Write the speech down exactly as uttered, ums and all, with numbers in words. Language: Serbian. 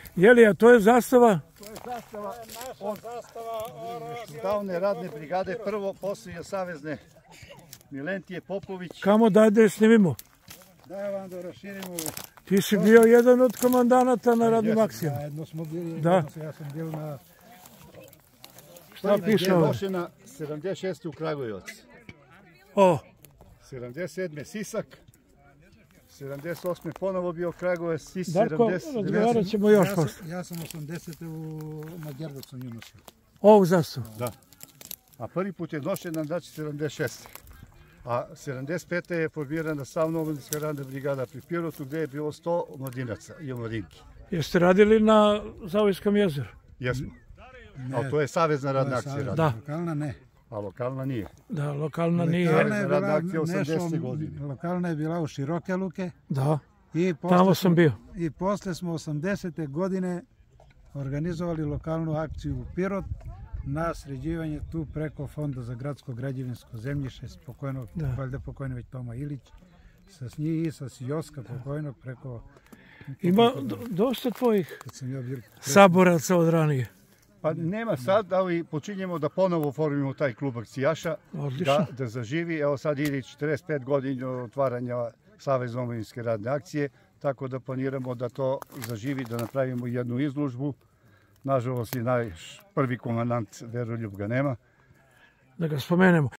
Jeli, a to je zastava? To je zastava od davne radne brigade, prvo poslije savezne Milentije Popović. Kamo daj da je snimimo? Daj vam da raširimo. Ti si bio jedan od komandanata na radnim akcijama. Zajedno smo bili, da. Ja sam bio na... Šta piše ovo? Nošena sedamdeset šeste u Kragujevac. O. sedamdeset sedme Sisak. sedamdeset osme ponovo bio Kragujevac. Darko, razgovarat ćemo još posle. Ja sam osamdesete na Đerdovcu nju nosio. Ovu zastavu? Da. A prvi put je nošena, znači sedamdeset šeste. A sedamdeset pete je formirana Stavna omladinska radna brigada pri Pirotu, gde je bilo sto omladinaca i omladinki. Jeste radili na Zavojskom jezeru? Jesmo. Ali to je savezna radna akcija. Da. Lokalna ne. A lokalna nije. Da, lokalna nije. Savezna radna akcija osamdesete godine. Lokalna je bila u Široke Luke. Da, tamo sam bio. I posle smo osamdesete godine organizovali lokalnu akciju u Pirot na sređivanje tu preko Fonda za gradsko građevinsko zemljište pokojnog, valjda pokojni već Toma Ilić, sa njih i sa Joska pokojnog preko... Ima dosta tvojih saboraca od ranije. Pa nema sad, ali počinjemo da ponovo formimo taj klub akcijaša, da, da zaživi. Evo sad ide četrdeset pet godina otvaranja Savezne omladinske radne akcije, tako da planiramo da to zaživi, da napravimo jednu izložbu. Nažalost i naš prvi komandant Veroljub ga nema. Da ga spomenemo.